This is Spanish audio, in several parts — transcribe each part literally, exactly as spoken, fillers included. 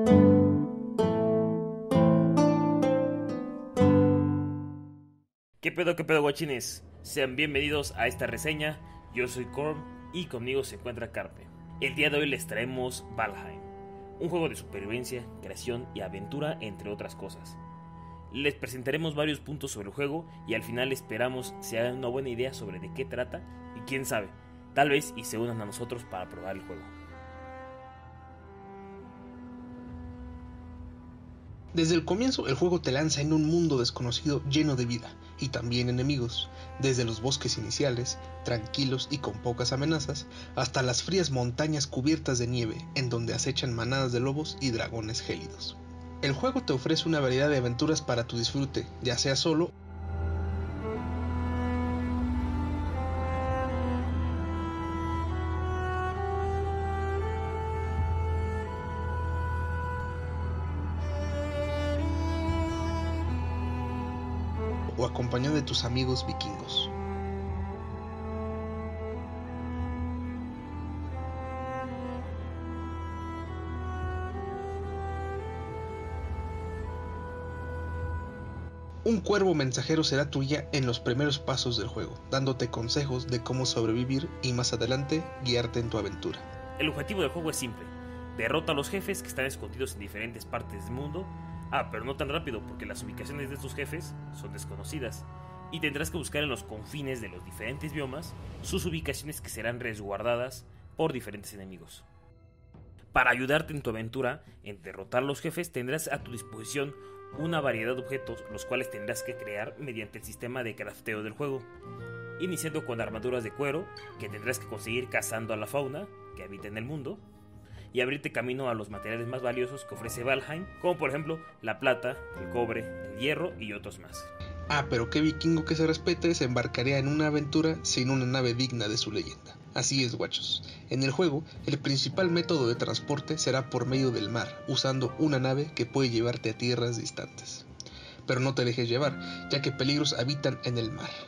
¿Qué pedo, qué pedo, guachines? Sean bienvenidos a esta reseña. Yo soy Korm y conmigo se encuentra Carpe. El día de hoy les traemos Valheim, un juego de supervivencia, creación y aventura, entre otras cosas. Les presentaremos varios puntos sobre el juego y al final esperamos se hagan una buena idea sobre de qué trata y quién sabe, tal vez y se unan a nosotros para probar el juego. Desde el comienzo el juego te lanza en un mundo desconocido lleno de vida y también enemigos, desde los bosques iniciales, tranquilos y con pocas amenazas, hasta las frías montañas cubiertas de nieve en donde acechan manadas de lobos y dragones gélidos. El juego te ofrece una variedad de aventuras para tu disfrute, ya sea solo o acompañado de tus amigos vikingos. Un cuervo mensajero será tu guía en los primeros pasos del juego, dándote consejos de cómo sobrevivir y más adelante guiarte en tu aventura. El objetivo del juego es simple: derrota a los jefes que están escondidos en diferentes partes del mundo. Ah, pero no tan rápido, porque las ubicaciones de estos jefes son desconocidas y tendrás que buscar en los confines de los diferentes biomas sus ubicaciones, que serán resguardadas por diferentes enemigos. Para ayudarte en tu aventura en derrotar a los jefes, tendrás a tu disposición una variedad de objetos, los cuales tendrás que crear mediante el sistema de crafteo del juego, iniciando con armaduras de cuero que tendrás que conseguir cazando a la fauna que habita en el mundo y abrirte camino a los materiales más valiosos que ofrece Valheim, como por ejemplo la plata, el cobre, el hierro y otros más. Ah, pero qué vikingo que se respete se embarcaría en una aventura sin una nave digna de su leyenda. Así es, guachos. En el juego, el principal método de transporte será por medio del mar, usando una nave que puede llevarte a tierras distantes. Pero no te dejes llevar, ya que peligros habitan en el mar.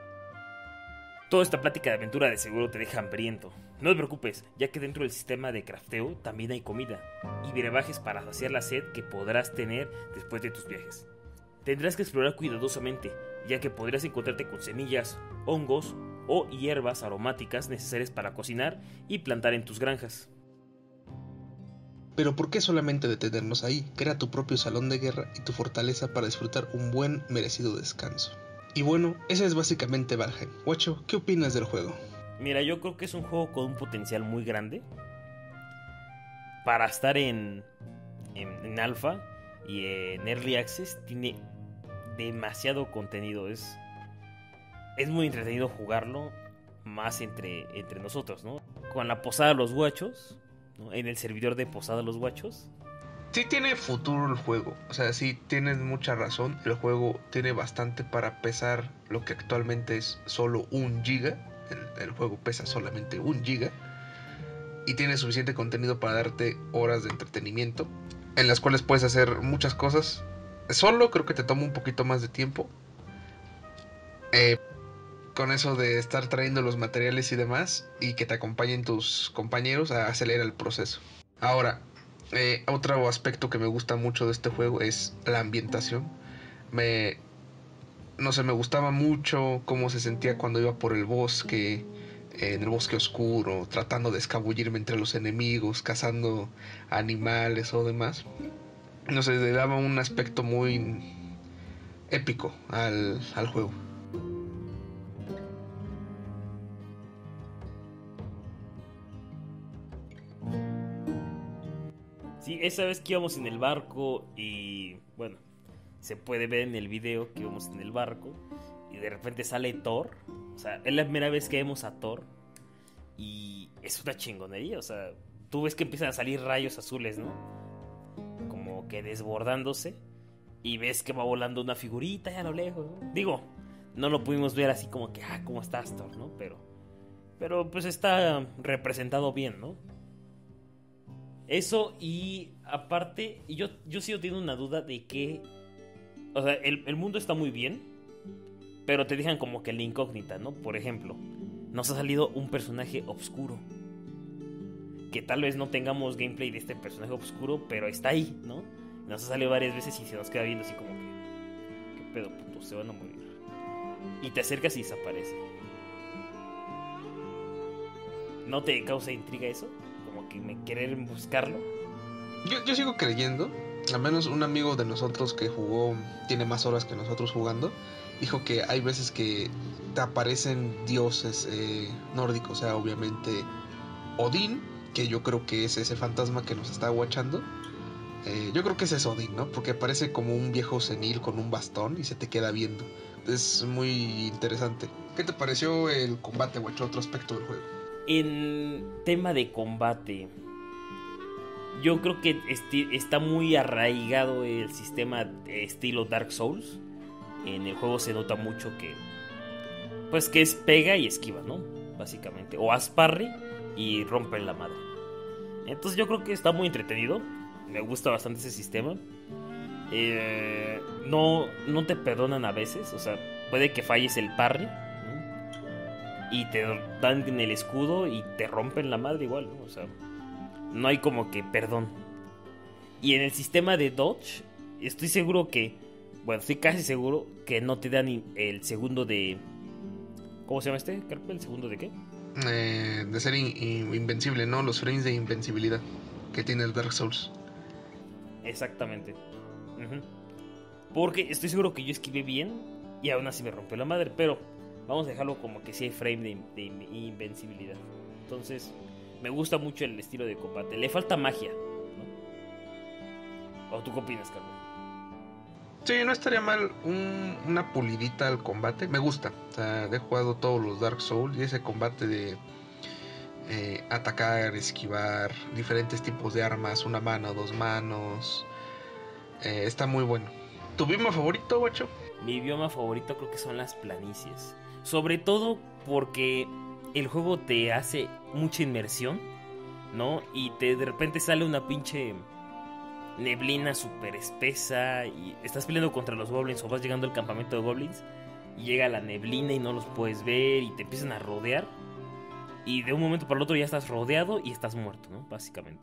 Toda esta plática de aventura de seguro te deja hambriento. No te preocupes, ya que dentro del sistema de crafteo también hay comida y brebajes para saciar la sed que podrás tener después de tus viajes. Tendrás que explorar cuidadosamente, ya que podrás encontrarte con semillas, hongos o hierbas aromáticas necesarias para cocinar y plantar en tus granjas. Pero ¿por qué solamente detenernos ahí? Crea tu propio salón de guerra y tu fortaleza para disfrutar un buen, merecido descanso. Y bueno, ese es básicamente Valheim. Guacho, ¿qué opinas del juego? Mira, yo creo que es un juego con un potencial muy grande para estar en, en, en alfa y en early access. Tiene demasiado contenido, es, es muy entretenido jugarlo, más entre, entre nosotros, ¿no? Con la Posada de los Guachos, ¿no? En el servidor de Posada de los Guachos. Sí tiene futuro el juego, o sea, sí tienes mucha razón. El juego tiene bastante para pesar lo que actualmente es solo un giga. El, el juego pesa solamente un giga y tiene suficiente contenido para darte horas de entretenimiento, en las cuales puedes hacer muchas cosas. Solo creo que te toma un poquito más de tiempo, eh, con eso de estar trayendo los materiales y demás, y que te acompañen tus compañeros, a acelerar el proceso. Ahora, eh, otro aspecto que me gusta mucho de este juego es la ambientación. Me, no sé, me gustaba mucho cómo se sentía cuando iba por el bosque, eh, en el bosque oscuro, tratando de escabullirme entre los enemigos, cazando animales o demás. No sé, le daba un aspecto muy épico al, al juego. Sí, esa vez que íbamos en el barco y bueno, se puede ver en el video que íbamos en el barco y de repente sale Thor. O sea, es la primera vez que vemos a Thor y es una chingonería. O sea, tú ves que empiezan a salir rayos azules, ¿no? Como que desbordándose, y ves que va volando una figurita ya a lo lejos, ¿no? Digo, no lo pudimos ver así como que, ah, ¿cómo estás, Thor?, ¿no? Pero, pero pues está representado bien, ¿no? Eso, y aparte, y yo, yo sigo teniendo una duda de que, o sea, el, el mundo está muy bien, pero te dejan como que la incógnita, ¿no? Por ejemplo, nos ha salido un personaje oscuro. que tal vez no tengamos gameplay de este personaje oscuro, pero está ahí, ¿no? Nos sale varias veces y se nos queda viendo así como que, ¿qué pedo, puto? Se van a morir. Y te acercas y desaparece. ¿No te causa intriga eso? Como que me querer buscarlo. Yo, yo sigo creyendo, al menos un amigo de nosotros que jugó, tiene más horas que nosotros jugando, dijo que hay veces que te aparecen dioses eh, nórdicos, o sea, obviamente Odín, que yo creo que es ese fantasma que nos está aguachando. Eh, yo creo que ese es Odín, ¿no? Porque parece como un viejo senil con un bastón y se te queda viendo. Es muy interesante. ¿Qué te pareció el combate, guacho? Otro aspecto del juego. En tema de combate, yo creo que esti- está muy arraigado el sistema de estilo Dark Souls. En el juego se nota mucho que, pues que es pega y esquiva, ¿no? Básicamente. O haz parry y rompe la madre. Entonces yo creo que está muy entretenido. Me gusta bastante ese sistema. Eh, no, no te perdonan a veces. O sea, puede que falles el parry, ¿no? Y te dan en el escudo y te rompen la madre igual, ¿no? O sea, no hay como que perdón. Y en el sistema de dodge, estoy seguro que, bueno, estoy casi seguro que no te dan el segundo de... ¿Cómo se llama este, Carpe? ¿El segundo de qué? Eh, de ser in- in- invencible, ¿no? Los frames de invencibilidad que tiene el Dark Souls. Exactamente. Uh-huh. Porque estoy seguro que yo esquivé bien y aún así me rompió la madre, pero vamos a dejarlo como que sí hay frame de, de invencibilidad. Entonces, me gusta mucho el estilo de combate. Le falta magia, ¿no? ¿O tú qué opinas, Carlos? Sí, no estaría mal un, una pulidita al combate. Me gusta. O sea, he jugado todos los Dark Souls y ese combate de eh, atacar, esquivar, diferentes tipos de armas, una mano, dos manos, eh, está muy bueno. ¿Tu bioma favorito, guacho? Mi bioma favorito creo que son las planicies. Sobre todo porque el juego te hace mucha inmersión, ¿no? Y te de repente sale una pinche neblina súper espesa y estás peleando contra los goblins o vas llegando al campamento de goblins y llega la neblina y no los puedes ver y te empiezan a rodear y de un momento para el otro ya estás rodeado y estás muerto, ¿no? Básicamente.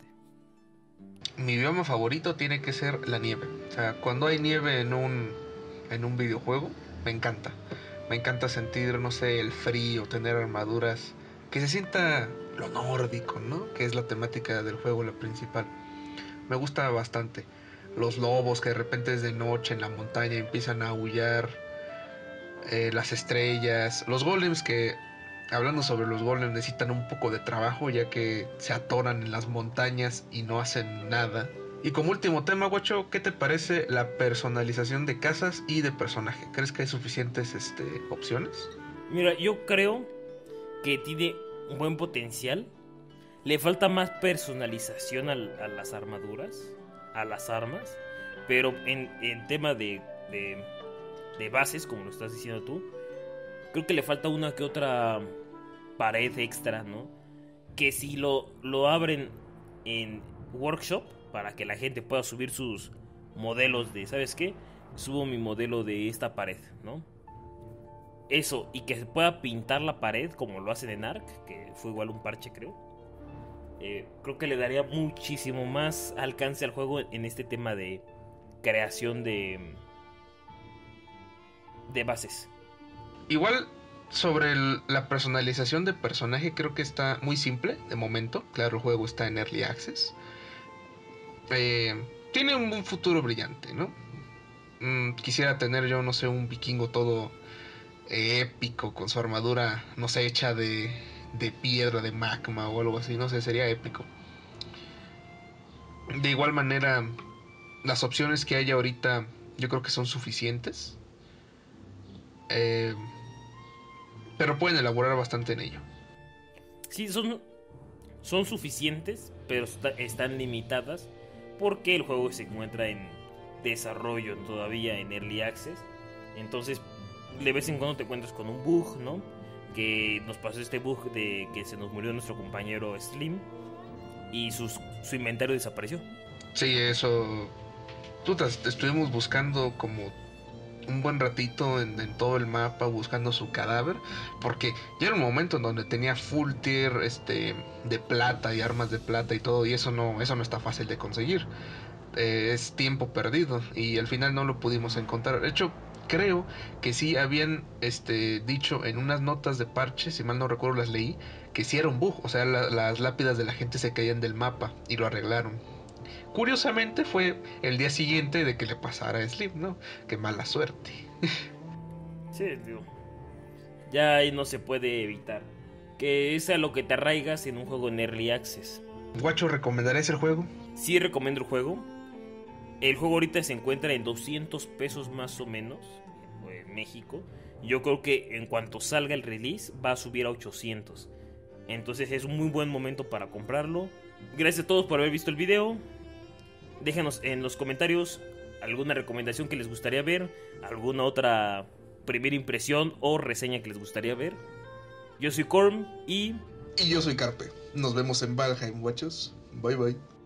Mi bioma favorito tiene que ser la nieve. O sea, cuando hay nieve en un, en un videojuego, me encanta. Me encanta sentir, no sé, el frío, tener armaduras, que se sienta lo nórdico, ¿no? Que es la temática del juego, la principal. Me gusta bastante. Los lobos que de repente es de noche en la montaña y empiezan a aullar. Eh, las estrellas. Los golems que, hablando sobre los golems, necesitan un poco de trabajo ya que se atoran en las montañas y no hacen nada. Y como último tema, guacho, ¿qué te parece la personalización de casas y de personaje? ¿Crees que hay suficientes este, opciones? Mira, yo creo que tiene un buen potencial. Le falta más personalización al, a las armaduras, a las armas. Pero en, en tema de, de, de bases, como lo estás diciendo tú, creo que le falta una que otra pared extra, ¿no? Que si lo, lo abren en workshop, para que la gente pueda subir sus modelos de, ¿sabes qué? Subo mi modelo de esta pared, ¿no? Eso, y que se pueda pintar la pared como lo hacen en Ark, que fue igual un parche, creo. Eh, creo que le daría muchísimo más alcance al juego en este tema de creación de, de bases. Igual, sobre el, la personalización de personaje, creo que está muy simple de momento. Claro, el juego está en Early Access. Eh, tiene un, un futuro brillante, ¿no? Mm, quisiera tener yo, no sé, un vikingo todo eh, épico, con su armadura, no sé, hecha de, de piedra, de magma o algo así, no sé, sería épico. De igual manera, las opciones que hay ahorita yo creo que son suficientes. Eh, pero pueden elaborar bastante en ello. Sí, son, son suficientes, pero está, están limitadas porque el juego se encuentra en desarrollo todavía, en Early Access. Entonces, de vez en cuando te encuentras con un bug, ¿no? Que nos pasó este bug de que se nos murió nuestro compañero Slim y sus, su inventario desapareció. Sí, eso. Putas, estuvimos buscando como un buen ratito en, en todo el mapa buscando su cadáver, porque ya era un momento en donde tenía full tier este, de plata y armas de plata y todo, y eso no, eso no está fácil de conseguir. Eh, es tiempo perdido y al final no lo pudimos encontrar. De hecho, creo que sí habían este, dicho en unas notas de parche, si mal no recuerdo las leí, que sí era un bug, o sea, la, las lápidas de la gente se caían del mapa y lo arreglaron. Curiosamente fue el día siguiente de que le pasara a Slim, ¿no? Qué mala suerte. Sí, digo, ya ahí no se puede evitar. Que es a lo que te arraigas en un juego en Early Access. Guacho, ¿recomendarías el juego? Sí recomiendo el juego. El juego ahorita se encuentra en doscientos pesos más o menos en México. Yo creo que en cuanto salga el release va a subir a ochocientos. Entonces es un muy buen momento para comprarlo. Gracias a todos por haber visto el video. Déjanos en los comentarios alguna recomendación que les gustaría ver, alguna otra primera impresión o reseña que les gustaría ver. Yo soy Corm y... Y yo soy Carpe. Nos vemos en Valheim, guachos. Bye bye.